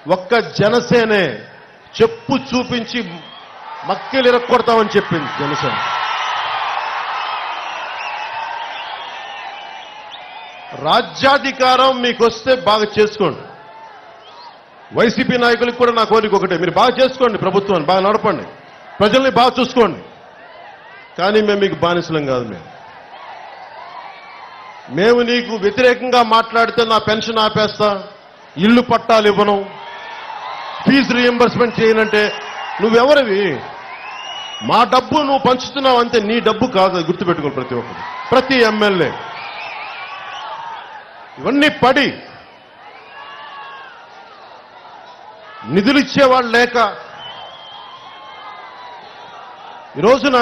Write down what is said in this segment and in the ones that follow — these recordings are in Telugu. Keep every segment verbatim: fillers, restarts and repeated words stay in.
ఒక్క జనసేనే చెప్పు చూపించి మక్కిలు ఇరక్కొడతామని చెప్పింది జనసేన. రాజ్యాధికారం మీకు వస్తే బాగా చేసుకోండి. వైసీపీ నాయకులకు కూడా నా కోరిక ఒకటే, మీరు బాగా చేసుకోండి, ప్రభుత్వాన్ని బాగా నడపండి, ప్రజల్ని బాగా చూసుకోండి. కానీ మేము మీకు బానిసలం కాదు. మేము మేము నీకు వ్యతిరేకంగా మాట్లాడితే నా పెన్షన్ ఆపేస్తా, ఇల్లు పట్టాలు ఇవ్వను, ఫీజు రీఎంబర్స్మెంట్ చేయనంటే నువ్వెవరివి? మా డబ్బు నువ్వు పంచుతున్నావు అంతే, నీ డబ్బు కాదు. గుర్తుపెట్టుకోండి ప్రతి ఒక్కరు, ప్రతి ఎమ్మెల్యే. ఇవన్నీ పడి నిధులు ఇచ్చేవాళ్ళు లేక ఈ రోజున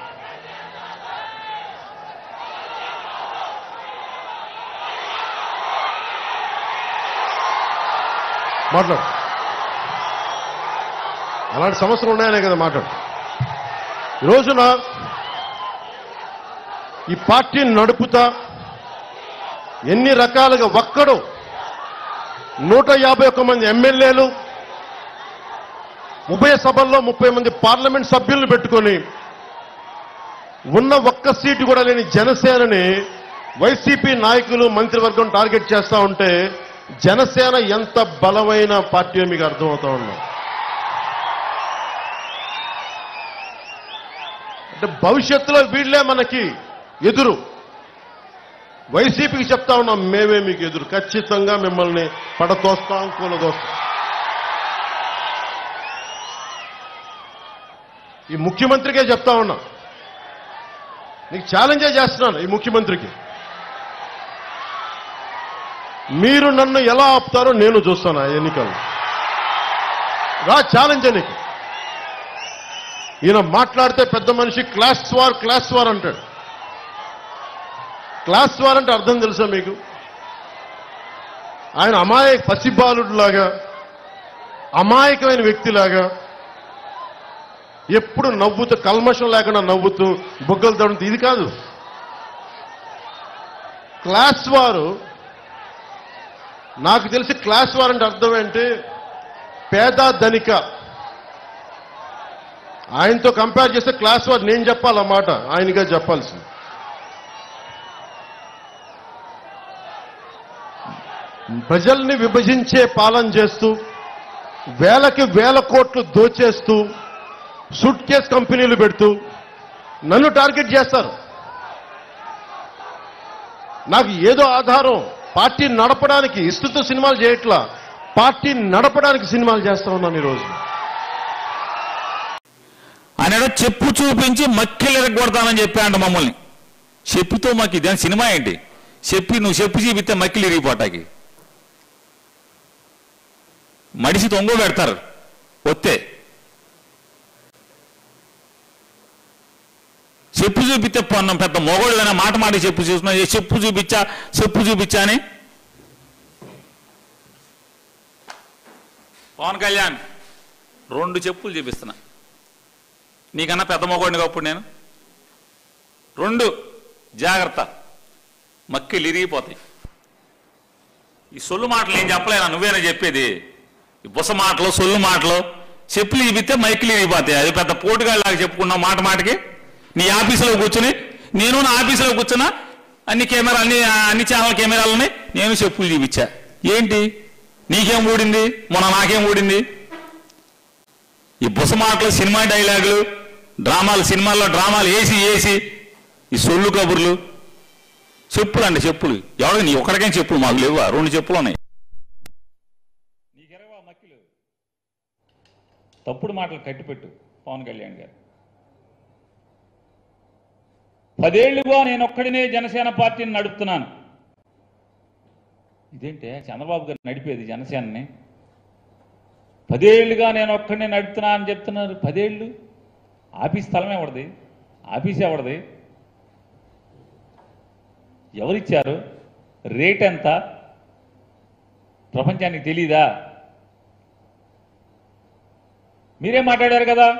మాట్లాడు, అలాంటి సమస్యలు ఉన్నాయనే కదా మాట్లాడు. ఈ రోజున ఈ పార్టీని నడుపుతా ఎన్ని రకాలుగా ఒక్కడు నూట యాభై ఒక్క మంది ఎమ్మెల్యేలు, ఉభయ సభల్లో ముప్పై మంది పార్లమెంట్ సభ్యులను పెట్టుకొని ఉన్న ఒక్క సీటు కూడా లేని జనసేనని వైసీపీ నాయకులు మంత్రివర్గం టార్గెట్ చేస్తా ఉంటే జనసేన ఎంత బలమైన పార్టీ మీకు అర్థమవుతా ఉన్నా. అంటే భవిష్యత్తులో వీళ్లే మనకి ఎదురు. వైసీపీకి చెప్తా ఉన్నాం, మేమే మీకు ఎదురు, ఖచ్చితంగా మిమ్మల్ని పడతోస్తాం, కూలదోస్తాం. ఈ ముఖ్యమంత్రికే చెప్తా ఉన్నా, నీకు ఛాలెంజే చేస్తున్నాను. ఈ ముఖ్యమంత్రికి మీరు నన్ను ఎలా ఆపుతారో నేను చూస్తాను. ఆ ఎన్నికలు రా, ఛాలెంజ్ నీకు. ఈయన మాట్లాడితే పెద్ద మనిషి క్లాస్ వార్ క్లాస్ వార్ అంటాడు. క్లాస్ వార్ అంటే అర్థం తెలుసా మీకు? ఆయన అమాయక పసిబాలుడిలాగా, అమాయకమైన వ్యక్తిలాగా ఎప్పుడు నవ్వుతూ, కల్మషం లేకుండా నవ్వుతూ బొగ్గలు తడుతూ, ఇది కాదు క్లాస్ వారు. నాకు తెలిసి క్లాస్ వార్ అంటే అర్థం ఏంటి? పేద ధనిక. ఆయనతో కంపేర్ చేస్తే క్లాస్ వార్ నేను చెప్పాలన్నమాట, ఆయనగా చెప్పాల్సింది. ప్రజల్ని విభజించే పాలన చేస్తూ, వేలకి వేల కోట్లు దోచేస్తూ, సూట్ కేస్ కంపెనీలు పెడుతూ నన్ను టార్గెట్ చేస్తారు. నాకు ఏదో ఆధారం, పార్టీ నడపడానికి ఇస్తుతో సినిమాలు చేయట్లా, పార్టీ నడపడానికి సినిమాలు చేస్తా ఉన్నాను ఈరోజు. ఆయన చెప్పు చూపించి మక్కిలు ఎరగొడతానని చెప్పాడు మమ్మల్ని. చెప్పుతో మాకు ఇదేం సినిమా ఏంటి? చెప్పి నువ్వు చెప్పు చూపిస్తే మక్కిలు ఇరిగిపోటాకి మడిసి తొంగ పెడతారు వస్తే. చెప్పు చూపిస్తే పొన్నం పెద్ద మొగోళ్ళైనా మాట మాట చెప్పు చూస్తున్నా, చెప్పు చూపించా చెప్పు చూపించా అని. పవన్ కళ్యాణ్ రెండు చెప్పులు చూపిస్తున్నా, నీకన్నా పెద్ద మొగోడిని అప్పుడు నేను. రెండు జాగ్రత్త, మక్కిలు ఇరిగిపోతాయి. ఈ సొల్లు మాటలు నేను చెప్పలేనా, నువ్వేనా చెప్పేది? ఈ బుస మాటలు, సొల్లు మాటలు, చెప్పులు చూపిస్తే మైకిలు ఇరిగిపోతాయి. అది పెద్ద పోటుగాళ్ళలాగా చెప్పుకున్నావు మాట మాటకి. నీ ఆఫీసులో కూర్చుని, నేను నా ఆఫీసులో కూర్చున్నా, అన్ని కెమెరా అన్ని అన్ని ఛానల్ కెమెరాలు ఉన్నాయి, నేను చెప్పులు చూపించా. ఏంటి నీకేం ఊడింది? మొన్న నాకేం ఊడింది? ఈ బుస మాటలు, సినిమా డైలాగులు, డ్రామాలు, సినిమాల్లో డ్రామాలు వేసి వేసి ఈ సొల్లు కబుర్లు. చెప్పులు అండి చెప్పులు, ఎవరికి నీ ఒక్కడికేం చెప్పులు మాకు లేవా? రెండు చెప్పులు ఉన్నాయి. నీకెరవా మక్కిలు? తప్పుడు మాటలు కట్టిపెట్టు పవన్ కళ్యాణ్ గారు. పదేళ్లుగా నేను ఒక్కడినే జనసేన పార్టీని నడుపుతున్నాను. ఇదేంటే చంద్రబాబు గారు నడిపేది జనసేనని? పదేళ్లుగా నేను ఒక్కడినే నడుపుతున్నా అని చెప్తున్నారు. పదేళ్ళు ఆఫీస్ స్థలం ఎవరిది? ఆఫీస్ ఎవరిది? ఎవరిచ్చారు? రేట్ ఎంత? ప్రపంచానికి తెలీదా? మీరే మాట్లాడారు కదా.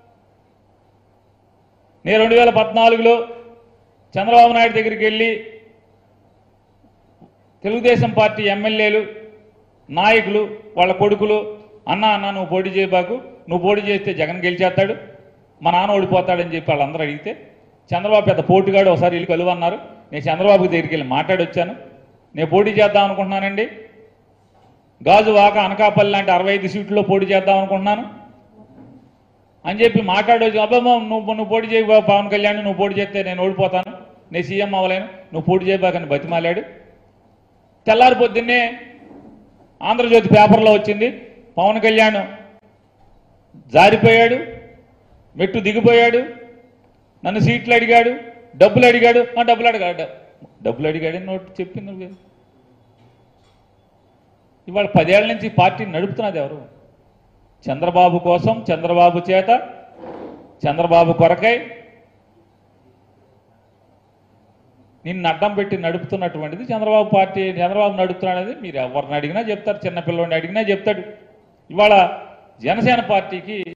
నేను రెండు వేల పద్నాలుగులో చంద్రబాబు నాయుడు దగ్గరికి వెళ్ళి తెలుగుదేశం పార్టీ ఎమ్మెల్యేలు నాయకులు వాళ్ళ కొడుకులు అన్న అన్న నువ్వు పోటీ చేయబాకు, నువ్వు పోటీ చేస్తే జగన్ గెలిచేస్తాడు, మా నాన్న ఓడిపోతాడని చెప్పి వాళ్ళందరూ అడిగితే చంద్రబాబు పెద్ద పోటీగాడు ఒకసారి వీళ్ళు కలువన్నారు. నేను చంద్రబాబు దగ్గరికి వెళ్ళి మాట్లాడొచ్చాను. నేను పోటీ చేద్దాం అనుకుంటున్నానండి, గాజువాక అనకాపల్లి లాంటి అరవై ఐదు సీట్లలో పోటీ చేద్దాం అనుకుంటున్నాను అని చెప్పి మాట్లాడవచ్చు. అబ్బాబా నువ్వు నువ్వు పోటీ చేయ పవన్ కళ్యాణ్, నువ్వు పోటీ చేస్తే నేను ఓడిపోతాను, నేను సీఎం అవ్వలేను, నువ్వు పోటీ చేయబాకని బతిమాలాడు. తెల్లారి పొద్దున్నే ఆంధ్రజ్యోతి పేపర్లో వచ్చింది, పవన్ కళ్యాణ్ జారిపోయాడు, మెట్టు దిగిపోయాడు, నన్ను సీట్లు అడిగాడు, డబ్బులు అడిగాడు. ఆ డబ్బులు అడిగాడు డబ్బులు అడిగాడని నోట్ చెప్పింది. ఇవాళ పదేళ్ల నుంచి పార్టీని నడుపుతున్నది ఎవరు? చంద్రబాబు కోసం, చంద్రబాబు చేత, చంద్రబాబు కొరకై నిన్ను అడ్డం పెట్టి నడుపుతున్నటువంటిది చంద్రబాబు పార్టీ. చంద్రబాబు నడుపుతున్నాడనేది మీరు ఎవరిని అడిగినా చెప్తారు, చిన్నపిల్లని అడిగినా చెప్తాడు. ఇవాళ జనసేన పార్టీకి